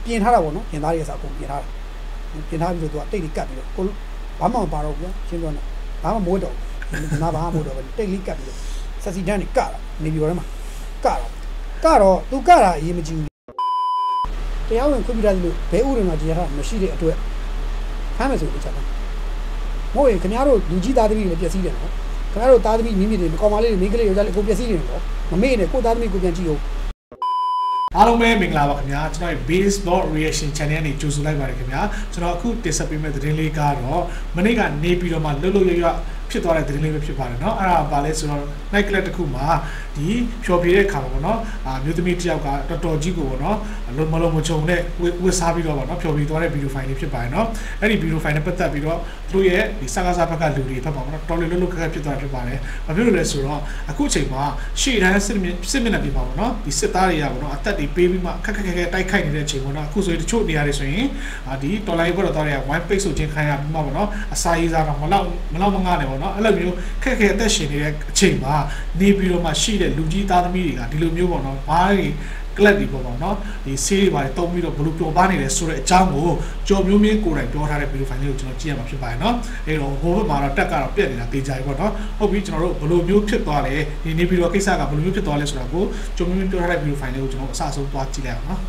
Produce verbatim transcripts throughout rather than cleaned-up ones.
ပြင်ထားတာပေါ့နော်ပြင်သားတွေအစားကုန်ပြင်ထားတာပြင်ထားပြီးတော့သူကတိတ်လေးကတ်ပြီးတော့ကိုဘာမှမပါတော့ဘူးရှင်းပြောနေဘာမှမိုးတော့ငါဘာမှမိုးတော့တိတ်လေးကတ်ပြီးတော့ဆက်စီတန်းနေကတာနေပြီးတော့မှာကတာကတော့သူကတာအရေးမကြီးဘူးတရားဝင်ခွင့်ပြုထားလို့ဘဲဥရင်မှာတရားထားမရှိတဲ့အတွက်ဖမ်းမယ်ဆိုလို့ချက်တာမဟုတ်ရင်ခင်ဗျားတို့လူကြီးသားသမီးတွေပြည့်စည်တယ်နော်ခင်ဗျားတို့သားသမီးမိမိတွေကောင်မလေးတွေမိန်းကလေးယောက်ျားလေးကိုပြည့်စည်နေတယ်နော်မမေ့နဲ့ကိုသားသမီးကိုပြန်ကြည့်အောင်အားလုံးပဲမင်္ဂလာပါခင်ဗျာကျွန်တော် Baseball Reaction Channel နဲ့ကြိုဆိုလိုက်ပါတယ်ခင်ဗျာကျွန်တော်အခုတင်ဆက်ပေးမယ့်သတင်းလေးကတော့မနေ့ကနေပြီးတော့မှလှုပ်လှုပ်ရွရွဖြစ်သွားတဲ့သတင်းလေးပဲဖြစ်ပါတယ်เนาะအဲ့ဒါဘာလဲဆိုတော့ night club တစ်ခုမှာဒီဖြော်ပြတဲ့ခါမှာပေါ့เนาะအာမျိုးသမီးတစ်ယောက်ကတော်တော်ကြီးကိုပေါ့เนาะလုံးမလုံးမချုံနဲ့ဝစ်စားပြီးတော့ပေါ့เนาะဖြော်ပြသွားတဲ့ဗီဒီယိုဖိုင်လေးဖြစ်ပါတယ်เนาะအဲ့ဒီဗီဒီယိုဖိုင်နဲ့ပတ်သက်ပြီးတော့သူ့ရဲ့ဒီစကားစားဘက်ကလူတွေဖက်ပါပေါ့เนาะတော်လေးလှုပ်လှုပ်ခက်ခက်ဖြစ်သွားဖြစ်ပါတယ်ဘာဖြစ်လို့လဲဆိုတော့အခုချိန်မှာရှေ့တန်းစစ်စစ်မျက်နှာပြင်ပါပေါ့เนาะဒီစစ်သားတွေကပေါ့เนาะအသက်တွေပေးပြီးမှခက်ခက်ခက်ခက်တိုက်ခိုက်နေတဲ့အချိန်ပေါ့เนาะအခုဆိုရင်တချို့နေရာတွေဆိုရင်ဒီတော်လိုင်းဘော်တော်တွေကဝိုင်းပိတ်ဆို့ခြင်းခံရပြီးမှပေါ့เนาะအစာရေးစားတော့မလောက်မလောက်မငါနဲ့ပေါ့เนาะအဲ့လိုမျိုးခက်ခဲအသက်ရှင်နေတဲ့အချိန်မှာနေပြီးတော့မှရှိတဲ့လူကြီးသားသမီးတွေကဒီလိုမျိုးပေါ့နော်ဘာတွေကလပ်တွေပေါ့နော်ဒီဆေးတွေပါတယ်တုံးပြီးတော့ဘလူးပျော်ပါနေတယ်ဆိုတဲ့အကြောင်းကိုကြော်မျိုးမင်းကိုယ်တိုင်ပြောထားတဲ့ဗီဒီယိုဖိုင်လေးကိုကျွန်တော်ကြည့်ရမှာဖြစ်ပါတယ်နော်အဲတော့ဟိုဘက်မှာတော့တက်ကတော့ပြက်နေတာတေးကြပြီပေါ့နော်ဟုတ်ပြီကျွန်တော်တို့ဘလူးမျိုးဖြစ်သွားတယ်ဒီနေပြီးတော့ကိစ္စကဘလူးမျိုးဖြစ်သွားလဲဆိုတာကိုကြော်မျိုးမင်းပြောထားတဲ့ဗီဒီယိုဖိုင်လေးကိုကျွန်တော်အစအဆုံးသွားကြည့်လိုက်အောင်နော်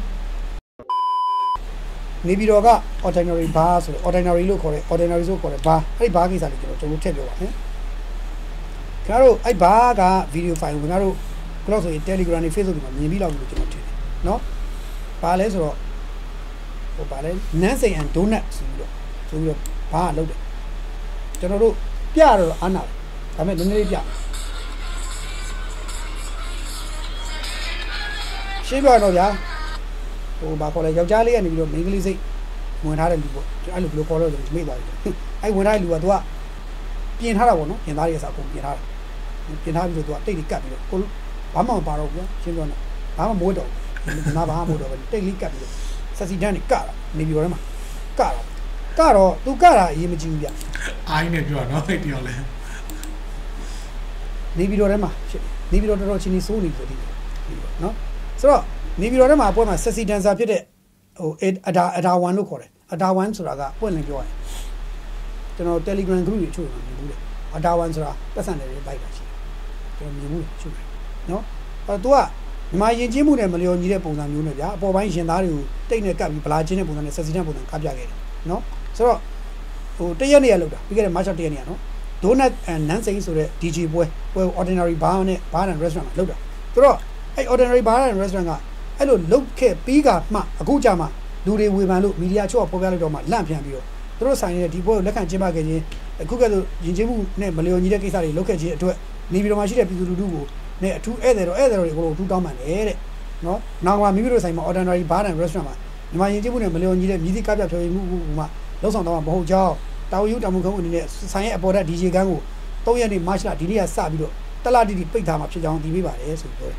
နေပြီးတော့က ordinary bar ဆိုတော့ ordinary လို့ခေါ်တယ် ordinary ဆိုခေါ်တယ် bar အဲ့ဒီ bar ကိစ္စလေးကျွန်တော်ကျွန်တော်ထည့်ပြောပါမယ်ခင်ဗျားတို့အဲ့ bar က video file ကိုခင်ဗျားတို့ဘယ်လိုဆိုရင် Telegram နဲ့ Facebook တွေမှာမြင်ပြီးလောက်လို့ကျွန်တော်ထင်တယ်เนาะဘာလဲဆိုတော့ဟိုဘာလဲ Nancy and Donut ဆိုပြီးတော့ဆိုပြီးတော့ဘာလုပ်တယ်ကျွန်တော်တို့ပြတော့အားနာတယ်ဒါပေမဲ့နည်းနည်းလေးပြရှင်းပြတော့ဗျာဟိုဘာခေါ်လဲယောက်ျားလေးကနေပြီးတော့မိန်းကလေးစိတ်ဝင်ထားတဲ့လူပေါ့အဲ့လိုဘယ်လိုခေါ်တော့မေ့သွားပြီအဲ့ဝင်ထားတဲ့လူကသူကပြင်ထားတာပေါ့နော်ပြင်သားတွေအစားကုန်ပြင်ထားတာပြင်ထားပြီးတော့သူကတိတ်လေးကတ်ပြီးတော့ကိုဘာမှမပါတော့ဘူးရှင်းပြောနေဘာမှမိုးတော့ငါဘာမှမိုးတော့တိတ်လေးကတ်ပြီးတော့ဆက်စီတန်းနေကတာနေပြီးတော့မှကတာကတော့သူကတာအရေးမကြီးဘူးဗျအိုင်းနဲ့ပြောတာနော်အဲ့တယောက်လဲနေပြီးတော့ထဲမှာနေပြီးတော့တော်တော်ချင်းကြီးစိုးနေပြီနော်ဆိုတော့နေပြီးတော့ထဲမှာအပွဲမှာဆက်စီတန်ဆာဖြစ်တဲ့ဟိုအဒါအဒါoneလို့ခေါ်တယ်အဒါoneဆိုတာကပွင့်လင်းပြောရင်ကျွန်တော် Telegram group တွေချို့နေမြင်ဘူးလေအဒါoneဆိုတာပတ်စံတွေဘိုက်တာရှိတယ်ကျွန်တော်မြင်ဘူးချို့တယ်နော်အဲသူကမြန်မာယဉ်ကျေးမှုနဲ့မလျော်ညီတဲ့ပုံစံမျိုးနဲ့ဗျာအပေါ်ပိုင်းရင်သားတွေကိုတိတ်နဲ့ကပ်ပြီးဗလာချင်းတဲ့ပုံစံနဲ့ဆက်စီတန်ပုံစံကပ်ပြခဲ့တယ်နော်ဆိုတော့ဟိုတရက်နေရလောက်တာပြီးခဲ့တဲ့ March တရက်နေရနော် Donut and Nancy ဆိုတဲ့ D J ပွဲပွဲ ordinary bar နဲ့ bar and restaurant မှာလောက်တာဆိုတော့အဲ့ ordinary bar and restaurant ကအဲ့လိုလုတ်ခဲ့ပြီးကမှအခုကြမှာလူတွေဝေဖန်လို့မီဒီယာချို့ကပေါ်ပြလိုက်တော့မှလန့်ပြန်ပြီးတော့သူတို့ဆိုင်နေတဲ့ဒီပွဲကိုလက်ခံကျင်းပခဲ့ခြင်းအခုကဲဆိုယဉ်ကျေးမှုနဲ့မလျော်ညီတဲ့ကိစ္စတွေလုပ်ခဲ့ခြင်းအတွက်နေပြည်တော်မှာရှိတဲ့ပြည်သူလူထုကိုနဲ့အထူးဧည့်သည်တော်ဧည့်သည်တော်တွေအကုန်လုံးအထူးတောင်းပန်တယ်တဲ့နော်နောက်မှာမိမိတို့ဆိုင်မှာ ordinary bar and restaurant မှာမြန်မာယဉ်ကျေးမှုနဲ့မလျော်ညီတဲ့မြည်သည့်ကားပြဖြော်ရည်မှုမှလောက်ဆောင်တော့မဟုတ်ကြောင်းတာဝန်ယူတာဝန်ခံမှုအနေနဲ့ဆိုင်ရဲ့အပေါ်ဓာတ် D J ကန်းကိုသုံးရက်နေ့ March လဒီနေ့ကစပြီးတော့တလတိတိပိတ်ထားမှာဖြစ်ကြောင်းတည်ပေးပါတယ်ဆိုပြီးပြောတယ်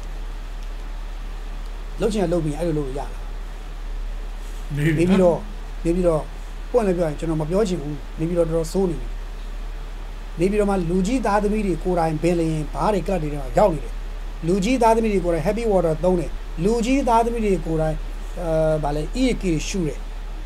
လုပ်ချင်ရလုပ်ပြီးအဲ့လိုလုပ်ရလားနေပြီးတော့နေပြီးတော့ပွင့်လည်းပြောရင်ကျွန်တော်မပြောချင်ဘူးနေပြီးတော့တော်တော်စိုးနေပြီနေပြီးတော့မှလူကြီးသားသမီးတွေကိုယ်တိုင်ဘယ်လျင်ဘားတွေကလပ်တွေတော့ရောက်နေတယ်လူကြီးသားသမီးတွေကိုယ်တိုင် happy water သုံးတယ်လူကြီးသားသမီးတွေကိုယ်တိုင်အဲဗာလဲ E K ရှူတယ်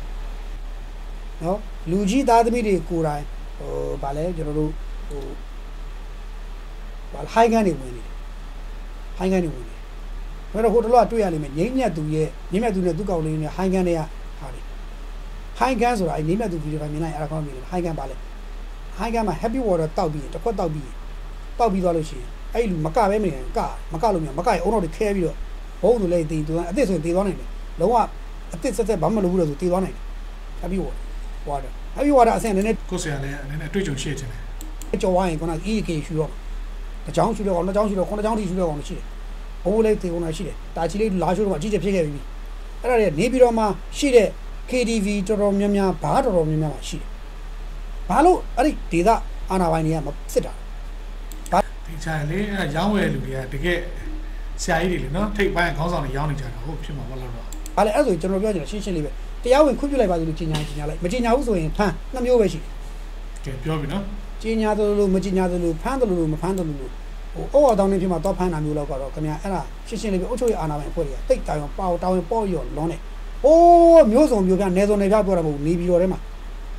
နော်လူကြီးသားသမီးတွေကိုယ်တိုင်ဟိုဗာလဲကျွန်တော်တို့ဟိုဗာ high gun တွေဝင်နေတယ် high gun တွေဝင်နေဘယ်တော့ဟိုတလောကတွေ့ရလိမ့်မယ်ငိမ့်မြတ်သူရဲ့ငိမ့်မြတ်သူနဲ့သူ့ကောင်လေးနဲ့ high gun တွေကဟာလေ high gun ဆိုတာအဲငိမ့်မြတ်သူဗီဒီယိုဖိုင်မြင်လိုက်အဲ့ဒါကောင်းမြင်တယ် high gun ပါလေ high gun မှာ happy water တောက်ပြီးတစ်ခွက်တောက်ပြီးတောက်ပြီးသွားလို့ရှိရင်အဲ့လူမကပဲမနေကမကလို့မရမကရင်အုံတော်တွေခဲပြီးတော့ဘုံသူလေးတီးသူအစ်စ်ဆိုရင်တီးသွားနိုင်တယ်လုံးဝအစ်စ်ဆက်ဆက်ဘာမှမလုပ်ဘူးလို့ဆိုတီးသွားနိုင်တယ် happy water water happy water အဆင်နည်းနည်းကိုယ်ဆရာလည်းနည်းနည်းအတွေ့အကြုံရှိနေတယ်ကြော်ဝိုင်းကန E K ရှူတော့တချောင်းရှူတော့နှစ်ချောင်းရှူတော့ခုနှစ်ချောင်းထိရှူတော့အောင်ရှိတယ်ဘိုးလေးတေကုန်တာရှိတယ်တာချီလေးလာရှိုးတော့အကြီးကျယ်ဖြစ်ခဲ့ပြီအဲ့ဒါတွေနေပြီးတော့မှရှိတဲ့ K T V တော်တော်များများဘာတော်တော်များများရှိတယ်ဘာလို့အဲ့ဒီဒေသအာဏာပိုင်တွေကမစစ်တာဘာဒီချာလေအဲ့ရောင်းဝယ်လူတွေကတကယ်ဆရာကြီးတွေလေနော်ထိတ်ပိုင်းခေါင်းဆောင်တွေရောင်းနေကြတာဟုတ်ဖြစ်မှာမဟုတ်တော့ဘာလဲအဲ့ဆိုကျွန်တော်ပြောချင်တာရှင်းရှင်းလေးပဲတရားဝင်ခွင့်ပြုလိုက်ပါလို့ကြီးညာကြီးညာလိုက်မကြီးညာဘူးဆိုရင်ဖမ်းနှစ်မျိုးပဲရှိတယ်ကဲပြောပြီနော်ကြီးညာသလိုလိုမကြီးညာသလိုဖမ်းသလိုလိုမဖမ်းသလိုလိုဟိုအော်အော်တောင်းနေဖြစ်မှာတော့ဖမ်းတာမျိုးလောက်ကတော့ခင်ဗျာအဲ့ဒါရှင်းရှင်းလေးပဲအုတ်ချုပ်ရအာနာပိုင်အဖွဲ့တွေကတိတ်တောင်ပေါတောင်ပေါ်ရော်လွန်နေအိုးမျိုးစုံမျိုးပြနေစုံနေပြပြောတာမဟုတ်နေပြီးတော့ထဲမှာ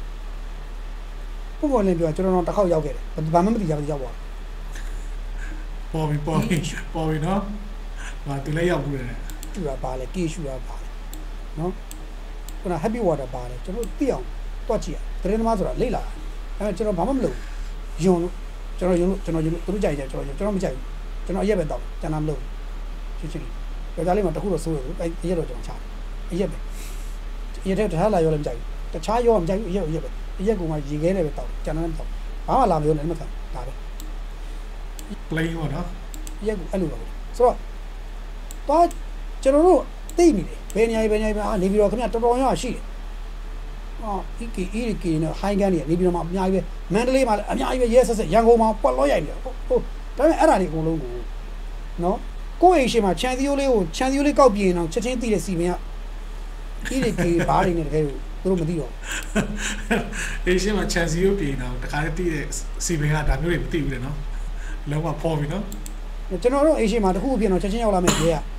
ပုံပေါ်လင်းပြောကျွန်တော်တော့တစ်ခေါက်ရောက်ခဲ့တယ်ဘာမှမသိကြဘူးရောက်သွားပေါ်ပြီပေါ်ပြီပေါ်ပြီနော်ဟာသူလည်းရောက်ဘူးလေရှူတာပါလေကေရှူတာပါလေနော်ခုန happy water ပါလေကျွန်တော်သိအောင်တွက်ကြည့်ရတရင်သမားဆိုတာလိမ့်လာအဲကျွန်တော်ဘာမှမလုပ်ယုံလို့ကျွန်တော်ယုံလို့ကျွန်တော်ယုံလို့သူတို့ကြိုက်ကြကျွန်တော်ကျွန်တော်မကြိုက်ဘူးကျွန်တော်အရက်ပဲတော့ကျွန်တော်မလုပ်ချင်းချင်းယောက်ျားလေးမှတခုတော့စိုးရတယ်အဲအရက်တော့ကျွန်တော်ချအရက်ပဲအရက်တဲ့တခြားလာရောလည်းမကြိုက်ဘူးတခြားရောမကြိုက်ဘူးအရက်အရက်ပဲအရက်ကောင်မှရေခဲနဲ့ပဲတော့ကျွန်တော်လည်းမတော့ဘာမှလာမပြောနဲ့မခံဒါပဲ plain ပေါ့နော်ရက်ကူအဲ့လိုပါဆိုတော့တော့ကျွန်တော်တို့သိနေတယ်ဘယ်နေရာဘယ်နေရာအာနေပြီးတော့ခင်ဗျတော်တော်များရှိတယ်အော် E K E K နဲ့ high gun တွေနေပြီးတော့မှအများကြီးပဲမန္တလေးမှာအများကြီးပဲရဲဆက်ဆက်ရန်ကုန်မှာပွက်လို့ရိုက်နေတယ်ဟုတ်ဟုတ်ဒါပေမဲ့အဲ့ဒါတွေအကုန်လုံးကိုနော်ကိုယ့်အိမ်ရှိမှာခြံစည်းရိုးလေးကိုခြံစည်းရိုးလေးကောက်ပြင်းအောင်ချက်ချင်းသိတဲ့စီမင်းက E K ဘားတွေနဲ့တကယ်လို့သူတို့မသိတော့အိမ်ရှိမှာခြံစည်းရိုးပြင်းအောင်တခါတည်းသိတဲ့စီမင်းကဒါမျိုးတွေမသိဘူးလေနော်လုံးဝပေါ်ပြီနော်ကျွန်တော်တို့အိမ်ရှိမှာတခုအဖြစ်တော့ချက်ချင်းရောက်လာမယ်ရဲက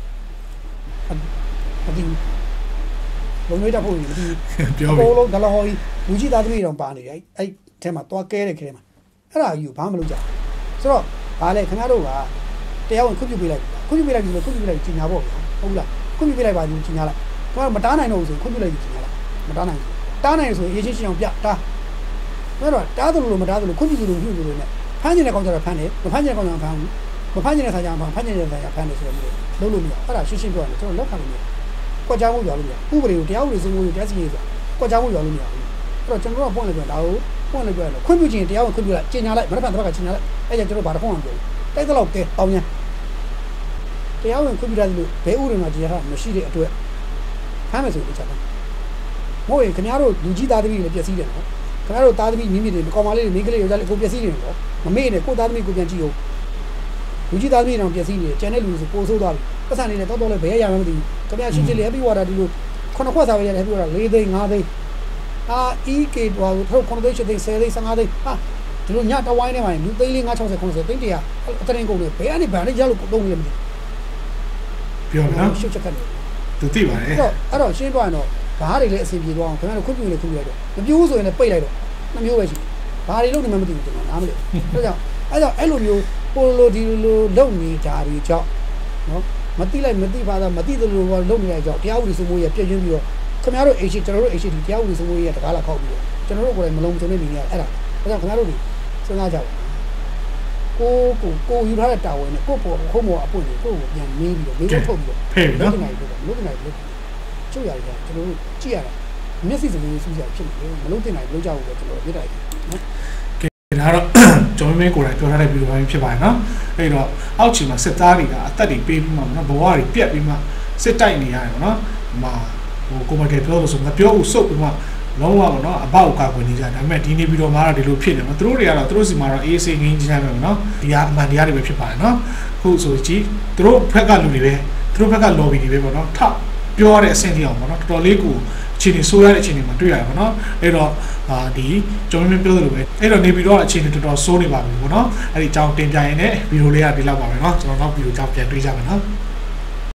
မသိဘူးဘုံလေးတက်ဖို့မသိဘူးပြောပြီအကုန်လုံးဒလဟော်ကြီးလူကြီးသားသမီးတော်ပါနေတယ်အဲ့ထဲမှာသွားကဲတဲ့ခဲထဲမှာအဲ့ဒါကြီးကိုဘာမှမလုပ်ကြဘူးဆိုတော့ဘာလဲခင်ဗျားတို့ကတရားဝင်ခွင့်ပြုပေးလိုက်ခွင့်ပြုပေးလိုက်ပြီလို့ခွင့်ပြုပေးလိုက်ကြီးညာပေါ့ဟုတ်လားခွင့်ပြုပေးလိုက်ပါကြီးကြီးညာလိုက်ခင်ဗျားမတားနိုင်တော့ဘူးဆိုခွင့်ပြုလိုက်ကြီးညာလိုက်မတားနိုင်ဘူးတားနိုင်ဆိုရင်ရေးချင်းချင်းအောင်ပြတားအဲ့တော့တားတယ်လို့မတားတယ်လို့ခွင့်ပြုလို့ခွင့်ပြုလို့နဲ့ဖမ်းကျင်တဲ့ကောင်ကျတော့ဖမ်းတယ်မဖမ်းကျင်တဲ့ကောင်ကျတော့ဖမ်းဘူးမဖမ်းကျင်တဲ့ဆိုင်ကျတော့ဖမ်းကျင်တဲ့ဆိုင်ကဖမ်းတယ်ဆိုတော့လုံးလို့မရအဲ့ဒါရှင်းရှင်းပြောရတယ်ကျွန်တော်လက်ခံလို့မရကွက်ကြားမှုပြောလို့မရဥပဒေကိုတရားဥပဒေစိုးမိုးရေးတရားစီရင်ဆိုတာကွက်ကြားမှုပြောလို့မရဘူးအဲ့တော့ကျွန်တော်တို့ကပွင့်လိုက်ပြောဒါကိုပွင့်လိုက်ပြောလို့ခွင့်ပြုခြင်းတရားဝင်ခွင့်ပြုလိုက်ကျင်ညာလိုက်မနက်ဖြန်တစ်ခါကျင်ညာလိုက်အဲ့ကျကျွန်တော်ဘာတစ်ခုမှမပြောဘူးတိုက်တော့ကဲတောင်းညာတရားဝင်ခွင့်ပြုတယ်လို့ဘယ်ဥပဒေမှာတရားမရှိတဲ့အတွက်ဖမ်းမယ်ဆိုတဲ့ချက်ပေါ့မဟုတ်ရင်ခင်ဗျားတို့လူကြီးသားသမီးတွေလည်းပြည့်စည်တယ်နော်ခင်ဗျားတို့သားသမီးမိမိတွေကောင်မလေးတွေမိန်းကလေးတွေလည်းကိုပြည့်စည်နေတယ်နော်မမေ့နဲ့ကိုသားသမီးကိုပြန်ကြည့်ဦးလူကြီးသားသမီးတွေတော့ပြည့်စည်နေတယ်ကျန်တဲ့လူတွေဆိုပိုဆိုးသွားပြီပတ်စံနေတယ်တော့တော့လည်းဘယ်ရရမှမသိဘူးခင်ဗျားရှင်းရှင်းလေး happy water ဒီလိုခုနှစ်ခွက်စားပဲရတယ် happy water ၄သိန်း၅သိန်းအာ E K တော့ထုတ်ခုနှစ်သိန်း၈သိန်း၁၀သိန်း၁၅သိန်းဟာဒီလိုညတဝိုင်းထဲမှာလူသိန်းလေး၅၆၀၉၀သိန်းတရာအတရင်ကုန်တယ်ဘယ်ကနေဗန်လေးရလို့တုံးနေလဲမသိပြောနော်ရှုပ်ချက်ကနေသူသိပါတယ်အဲ့တော့အဲ့တော့ရှင်းပြရင်တော့ဘာတွေလည်းအဆင်ပြေသွားအောင်ခင်ဗျားတို့ခွင့်ပြုနေခွင့်ပြုလိုက်တော့မပြိုးဆိုရင်လည်းပိတ်လိုက်တော့နှမျိုးပဲရှိဘာတွေလုပ်နေမှမသိဘူးကျွန်တော်နားမလဲအဲ့ကြောင့်အဲ့ကြောင့်အဲ့လိုမျိုးပိုလိုဒီလိုလုပ်နေတာတွေကြောင့်နော်မသိလိုက်မသိပါသားမသိသလိုလုပ်နေတဲ့အကြောင်းတရားဥပဒေစိုးမိုးရေးပြည့်ကျွန်းပြီးတော့ခင်ဗျားတို့အိမ်ရှိကျွန်တော်တို့အိမ်ရှိဒီတရားဥပဒေစိုးမိုးရေးတကားလာခောက်ပြီးတော့ကျွန်တော်တို့ကိုယ်တိုင်မလုံးမစုံနေနေရအဲ့ဒါအဲ့ကြောင့်ခင်ဗျားတို့စဉ်းစားကြပါကိုကိုကိုယူထားတဲ့တာဝန်နဲ့ကိုပေါ်ခုံးပေါ်အပွင့်ကိုကိုကိုပြန်မင်းပြီးတော့လေးထုတ်ပြီးတော့ဖေးနော်လုပ်နေတယ်လုပ်နေတယ်လုပ်ချုပ်ရတယ်ကျွန်တော်တို့ကြည့်ရတာမျက်စိစလုံးစူးစရာဖြစ်နေတယ်မလုံးတင်နိုင်လုံးကြဘူးပဲကျွန်တော်ပြတိုက်တယ်နော်ကဲဒါတော့ကျွန်တော်မင်းကိုယ်တိုင်ပြောထားတဲ့ဗီဒီယိုပိုင်းဖြစ်ပါတယ်နော်အဲ့တော့အောက်ခြေမှာစစ်သားတွေကအသက်တွေပေးပြီးမှနော်ဘဝတွေပြက်ပြီးမှစစ်တိုက်နေရတယ်ပေါ့နော်ဒီမှာဟိုကိုမကယ်ပြောလို့ဆိုမပြောဘူးစုပ်ပြီးမှလုံးဝပေါ့နော်အပေါက်ကာကွယ်နေကြဒါပေမဲ့ဒီနေ့ဗီဒီယိုမှာတော့ဒီလိုဖြစ်နေမှာသူတို့တွေကတော့သူတို့စီမှာတော့ A C ငင်းချမ်းပဲပေါ့နော်ဒီကအမှန်တရားတွေပဲဖြစ်ပါတယ်နော်ခုဆိုကြည့်သူတို့ဘက်ကလူတွေပဲသူတို့ဘက်က lobby တွေပဲပေါ့နော်ထောက်ပြောရတဲ့အဆင့်ကြီးအောင်ပေါ့နော်တော်တော်လေးကိုအခြေအနေဆိုးရတဲ့အခြေအနေမှာတွေ့ရတယ်ပေါ့နော်အဲ့တော့အာဒီကျွန်တော်မင်းပြောသလိုပဲအဲ့တော့နေပြီးတော့အခြေအနေတော်တော်ဆိုးနေပါပြီပေါ့နော်အဲ့ဒီအကြောင်းတင်ပြရင်းနဲ့ဗီဒီယိုလေးကဒီလောက်ပါပဲเนาะကျွန်တော်နောက်ဗီဒီယိုကြောင့်ပြန်တွေ့ကြမယ်เนาะ